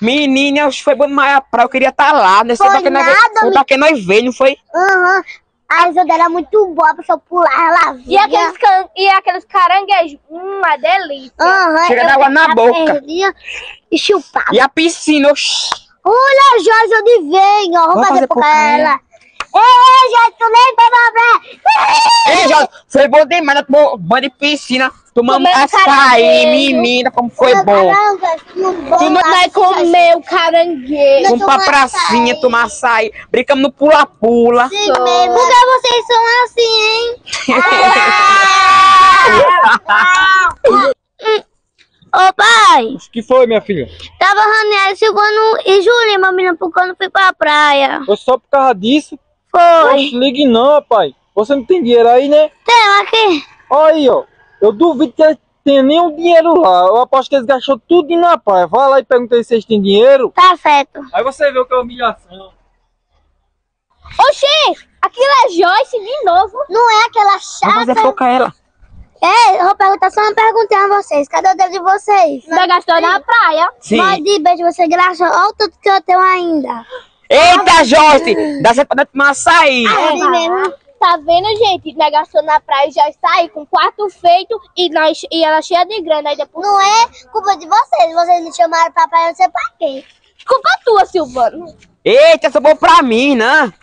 Menina, foi bom demais a praia, eu queria estar lá, né? Foi nada, Pra que nós veio, não foi? Aham. A ajuda era muito boa, a pessoa pular, ela via. E aqueles caranguejos, uma delícia. Aham. Chega d'água na boca. Perdia e chupava. E a piscina, oxi. Olha, Jorge, onde vem, ó. Vamos fazer por ela. Ei, Jorge, tu nem foi pra praia. Ei, Jorge, foi bom demais, nós tomamos banho de piscina, tomamos Comemos açaí, caranguejo. menina, como foi bom. Tu não vai comer o caranguejo. Fomos pra pracinha, tomar açaí, brincamos no pula-pula. Sim, mesmo. Porque vocês são assim, hein? Ô, pai, O que foi, minha filha? tava Raniel, Silvano e Julinha, meu menino, porque eu não fui pra praia. Foi só por causa disso? Foi. Oxe, ligue não, rapaz. Você não tem dinheiro aí, né? Tem aqui. Olha aí, ó. Eu duvido que eles tenham nenhum dinheiro lá. Eu aposto que eles gastou tudo na praia. Vai lá e pergunta aí se eles têm dinheiro. Tá certo. Aí você vê o que é humilhação. Oxê, aquilo é Joyce de novo. Não é aquela Vamos fazer chata. focar ela. Ei, eu vou perguntar só uma pergunta a vocês. Cadê o dedo de vocês? Você gastou na praia. Sim. Mas de beijo você graxa, olha o tanto que eu tenho ainda. Eita, Joyce, dá certo pra nós tomar açaí. Assim mesmo. Tá vendo, gente? Nós gastou na praia e já saí com quarto feito e ela cheia de grana. Aí depois. Não é culpa de vocês. Vocês me chamaram pra praia, não sei pra quê. Culpa tua, Silvano. Eita, essa boa pra mim, né?